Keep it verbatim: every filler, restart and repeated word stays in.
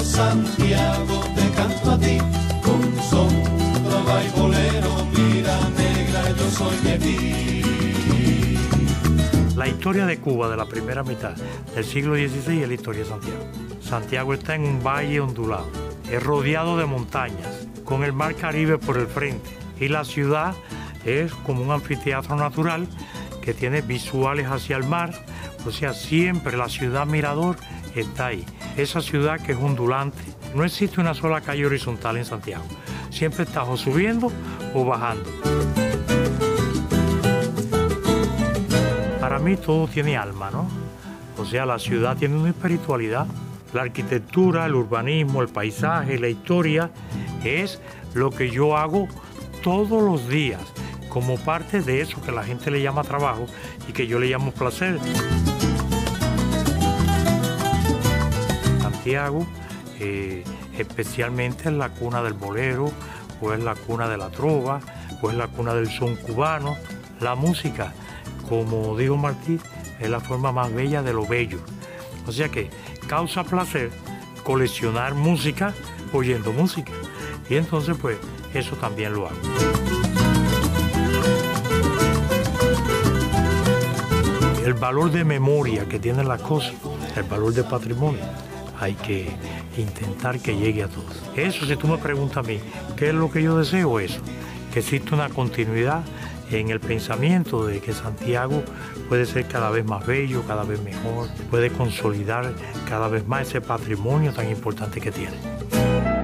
Santiago, te canto a ti, con son, trova y bolero, mira negra, yo soy de ti. La historia de Cuba de la primera mitad del siglo dieciséis es la historia de Santiago. Santiago está en un valle ondulado, es rodeado de montañas, con el mar Caribe por el frente, y la ciudad es como un anfiteatro natural que tiene visuales hacia el mar, o sea, siempre la ciudad mirador está ahí. Esa ciudad que es ondulante, no existe una sola calle horizontal en Santiago, siempre estás o subiendo o bajando. Para mí todo tiene alma, ¿no? O sea, la ciudad tiene una espiritualidad. La arquitectura, el urbanismo, el paisaje, la historia es lo que yo hago todos los días como parte de eso que la gente le llama trabajo y que yo le llamo placer. Santiago, eh, especialmente es la cuna del bolero, o es la cuna de la trova, o es la cuna del son cubano. La música, como dijo Martí, es la forma más bella de lo bello. O sea que causa placer coleccionar música oyendo música. Y entonces, pues, eso también lo hago. El valor de memoria que tienen las cosas, el valor de patrimonio, hay que intentar que llegue a todos. Eso, si tú me preguntas a mí, ¿qué es lo que yo deseo? Eso, que exista una continuidad en el pensamiento de que Santiago puede ser cada vez más bello, cada vez mejor, puede consolidar cada vez más ese patrimonio tan importante que tiene.